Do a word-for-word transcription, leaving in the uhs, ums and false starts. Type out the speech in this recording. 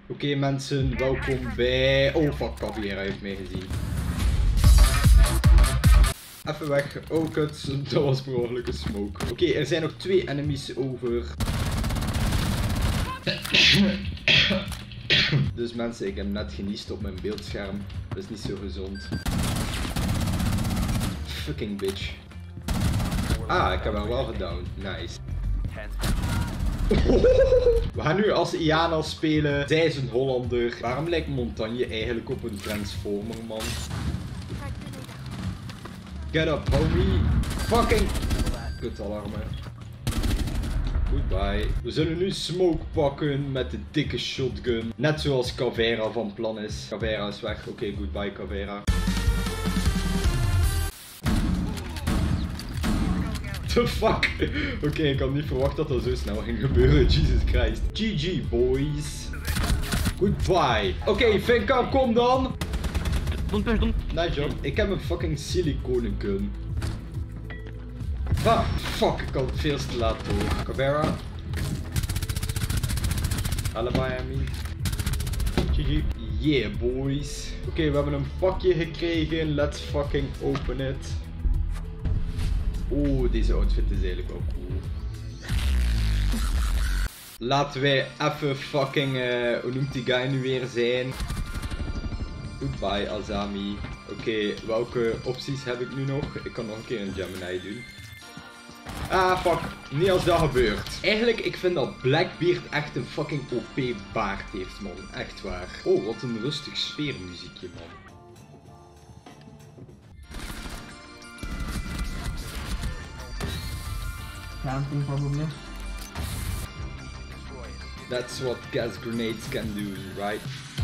Oké okay, mensen, welkom bij... Oh fuck, Caveira heeft mij gezien. Even weg. Oh kut, dat was per ongeluk een smoke. Oké, okay, er zijn nog twee enemies over. Dus mensen, ik heb net geniest op mijn beeldscherm. Dat is niet zo gezond. Fucking bitch. Ah, ik heb hem wel gedowned. Nice. We gaan nu als Iana spelen. Zij is een Hollander. Waarom lijkt Montagne eigenlijk op een Transformer, man? Get up, homie. Fucking... Kut alarmen. Goodbye. We zullen nu smoke pakken met de dikke shotgun. Net zoals Caveira van plan is. Caveira is weg. Oké, okay, goodbye Caveira. The fuck? Oké, okay, ik had niet verwacht dat dat zo snel ging gebeuren. Jesus Christ. G G boys. Goodbye. Oké, okay, Finka, kom dan. Don't push, don't. Nice job. Ik heb een fucking siliconen gun. Ah, fuck, ik had het veel te laat door. Caveira. Allebei, I mean. G G. Yeah, boys. Oké, okay, we hebben een pakje gekregen. Let's fucking open it. Oeh, deze outfit is eigenlijk wel cool. Laten wij even fucking, uh, hoe noemt die guy nu weer zijn? Goodbye Azami. Oké, okay, welke opties heb ik nu nog? Ik kan nog een keer een Gemini doen. Ah, fuck. Niet als dat gebeurt. Eigenlijk, ik vind dat Blackbeard echt een fucking O P baard heeft, man. Echt waar. Oh, wat een rustig sfeermuziekje, man. Planting probably. That's what gas grenades can do, right?